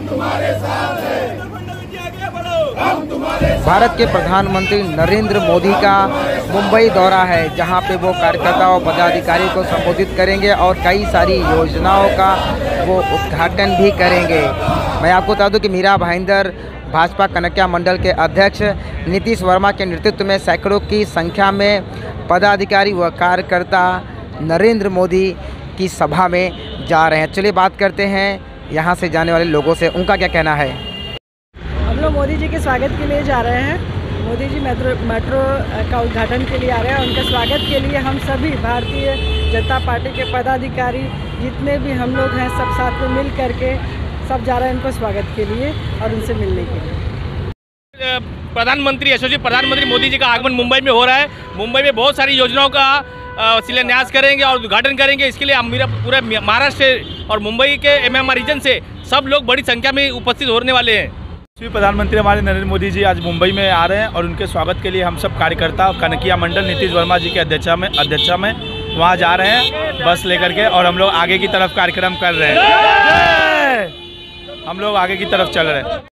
तुम्हारे साथ हैं। भारत के प्रधानमंत्री नरेंद्र मोदी का मुंबई दौरा है, जहां पे वो कार्यकर्ताओं और पदाधिकारी को संबोधित करेंगे और कई सारी योजनाओं का वो उद्घाटन भी करेंगे। मैं आपको बता दूं कि मीरा भाईंदर भाजपा कनकिया मंडल के अध्यक्ष नीतीश वर्मा के नेतृत्व में सैकड़ों की संख्या में पदाधिकारी व कार्यकर्ता नरेंद्र मोदी की सभा में जा रहे हैं। चलिए बात करते हैं यहाँ से जाने वाले लोगों से, उनका क्या कहना है। हम लोग मोदी जी के स्वागत के लिए जा रहे हैं। मोदी जी मेट्रो का उद्घाटन के लिए आ रहे हैं। उनके स्वागत के लिए हम सभी भारतीय जनता पार्टी के पदाधिकारी जितने भी हम लोग हैं सब साथ में मिल करके सब जा रहे हैं उनको स्वागत के लिए और उनसे मिलने के लिए। प्रधानमंत्री यशस्वी प्रधानमंत्री मोदी जी का आगमन मुंबई में हो रहा है। मुंबई में बहुत सारी योजनाओं का शिलान्यास करेंगे और उद्घाटन करेंगे। इसके लिए हम पूरे महाराष्ट्र और मुंबई के MMR रीजन से सब लोग बड़ी संख्या में उपस्थित होने वाले हैं। प्रधानमंत्री हमारे नरेंद्र मोदी जी आज मुंबई में आ रहे हैं और उनके स्वागत के लिए हम सब कार्यकर्ता कनकिया मंडल नीतीश वर्मा जी के अध्यक्षता में वहां जा रहे हैं बस लेकर के, और हम लोग आगे की तरफ कार्यक्रम कर रहे हैं। हम लोग आगे की तरफ चल रहे हैं।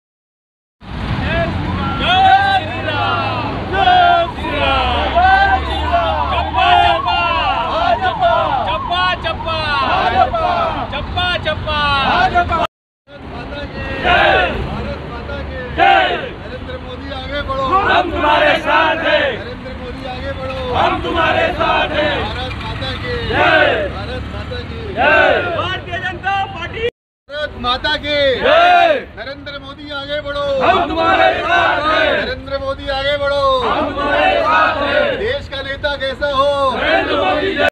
नरेंद्र मोदी आगे बढ़ो, हम तुम्हारे साथ हैं। नरेंद्र मोदी आगे बढ़ो, हम तुम्हारे साथ हैं। भारत माता की जय। भारत माता की जय। भारतीय जनता पार्टी भारत माता की जय। नरेंद्र मोदी आगे बढ़ो, हम तुम्हारे साथ हैं। नरेंद्र मोदी आगे